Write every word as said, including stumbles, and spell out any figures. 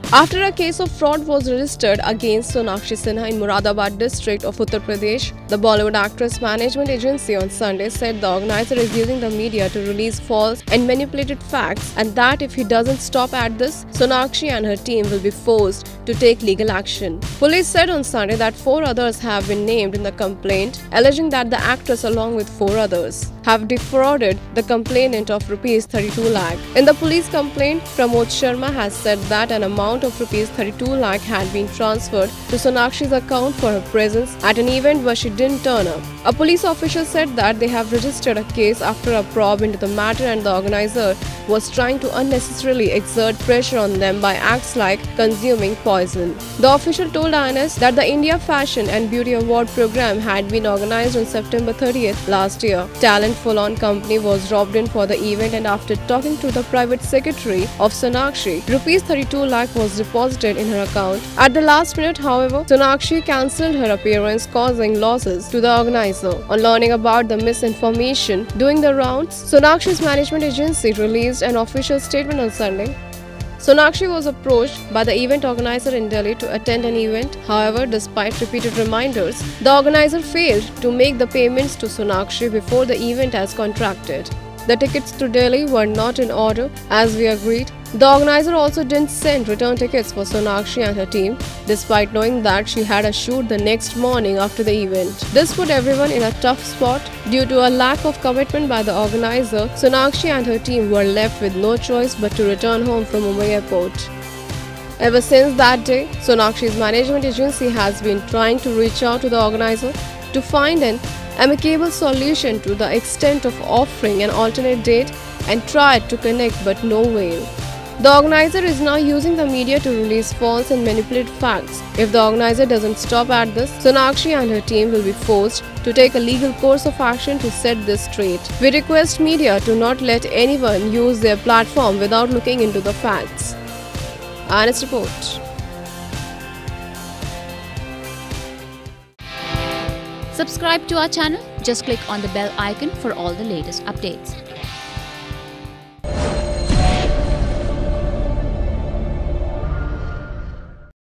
After a case of fraud was registered against Sonakshi Sinha in Moradabad district of Uttar Pradesh, the Bollywood actress management agency on Sunday said the organizer is using the media to release false and manipulated facts, and that if he doesn't stop at this, Sonakshi and her team will be forced to take legal action. Police said on Sunday that four others have been named in the complaint, alleging that the actress along with four others have defrauded the complainant of rupees thirty-two lakh. In the police complaint, Pramod Sharma has said that an amount of rupees thirty-two lakh had been transferred to Sonakshi's account for her presence at an event where she didn't turn up. A police official said that they have registered a case after a probe into the matter and the organizer was trying to unnecessarily exert pressure on them by acts like consuming poison. The official told I N S that the India Fashion and Beauty Award program had been organized on September thirtieth last year. Talent Full-On Company was robbed in for the event, and after talking to the private secretary of Sonakshi, rupees thirty-two lakh was deposited in her account. At the last minute, however, Sonakshi cancelled her appearance, causing losses to the organizer. On learning about the misinformation doing the rounds, Sonakshi's management agency released an official statement on Sunday. Sonakshi was approached by the event organizer in Delhi to attend an event. However, despite repeated reminders, the organizer failed to make the payments to Sonakshi before the event as contracted. The tickets to Delhi were not in order as we agreed. The organizer also didn't send return tickets for Sonakshi and her team, despite knowing that she had a shoot the next morning after the event. This put everyone in a tough spot. Due to a lack of commitment by the organizer, Sonakshi and her team were left with no choice but to return home from Mumbai airport. Ever since that day, Sonakshi's management agency has been trying to reach out to the organizer to find an amicable solution to the extent of offering an alternate date and tried to connect but no avail. The organizer is now using the media to release false and manipulated facts. If the organizer doesn't stop at this, Sonakshi and her team will be forced to take a legal course of action to set this straight. We request media to not let anyone use their platform without looking into the facts. I N S report. Subscribe to our channel. Just click on the bell icon for all the latest updates.